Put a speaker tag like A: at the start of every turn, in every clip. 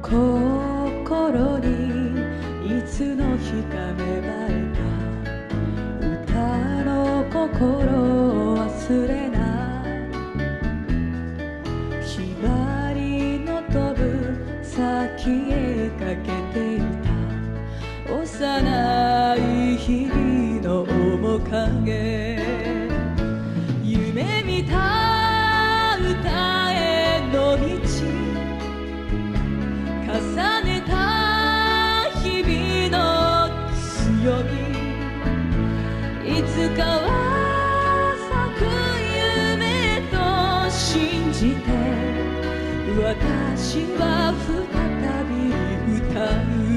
A: 心にいつの日か芽生えた歌の心を忘れないひばりの飛ぶ先へかけていた幼い日々の面影夢見た歌への道重ねた日々の強みいつかは咲く夢と信じて私は再び歌う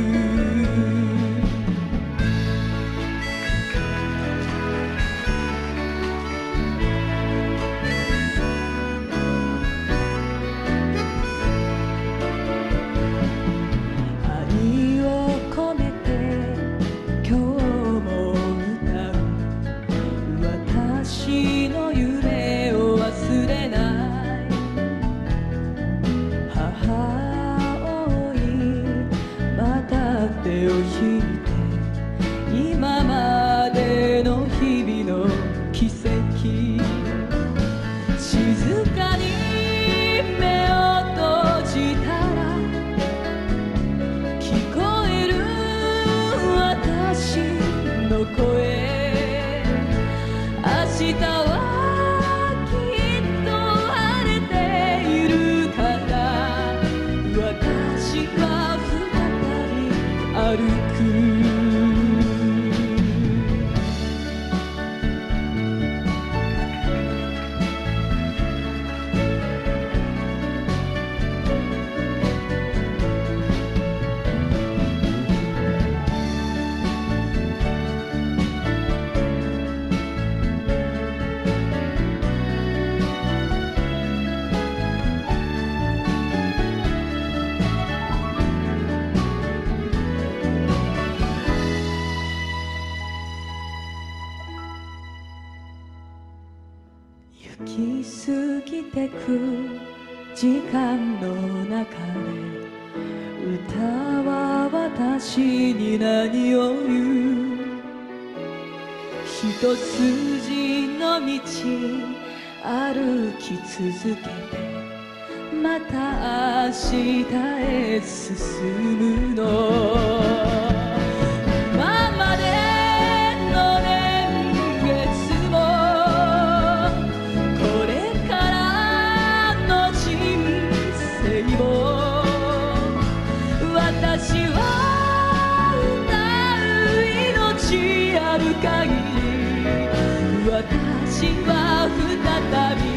A: 私の夢を忘れない母追いまた手を引いて今までの日々の奇跡静かに目を閉じたら聞こえる私の声明日はきっと晴れているから私は再び歩く行き過ぎてく時間の中で歌は私に何を言う一筋の道歩き続けてまた明日へ進むの私は歌う命ある限り私は再び